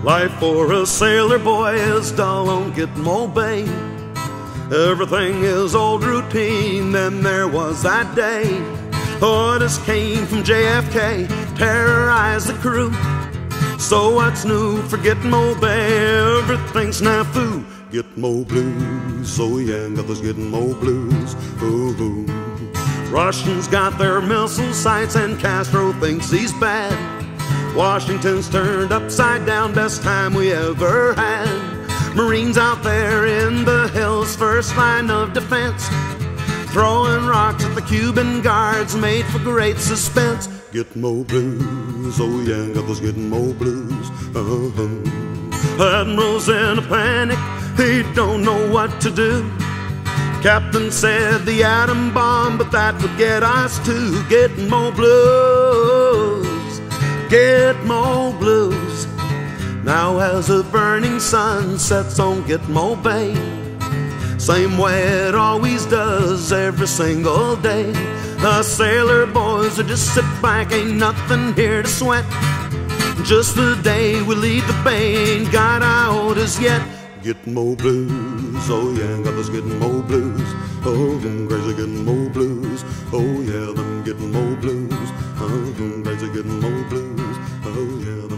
Life for a sailor boy is dull on Gitmo Bay. Everything is old routine, then there was that day. Orders came from JFK, terrorized the crew. So what's new for Gitmo Bay? Everything's snafu. Gitmo blues, oh yeah, got those Gitmo blues. Ooh. Russians got their missile sites and Castro thinks he's bad. Washington's turned upside down, best time we ever had. Marines out there in the hills, first line of defense, throwing rocks at the Cuban guards, made for great suspense. Gitmo blues, oh yeah, got those Gitmo blues. Admiral's in a panic, he don't know what to do. Captain said the atom bomb, but that would get us to Gitmo blues, Gitmo blues. Now as the burning sun sets on Gitmo Bay, same way it always does every single day. The sailor boys are just sit back, ain't nothing here to sweat. Just the day we leave the bay, ain't got out as yet. Gitmo blues, oh yeah, got those Gitmo blues. Oh, them crazy Gitmo blues. Oh yeah, them Gitmo blues. Oh, them crazy Gitmo blues. Oh yeah.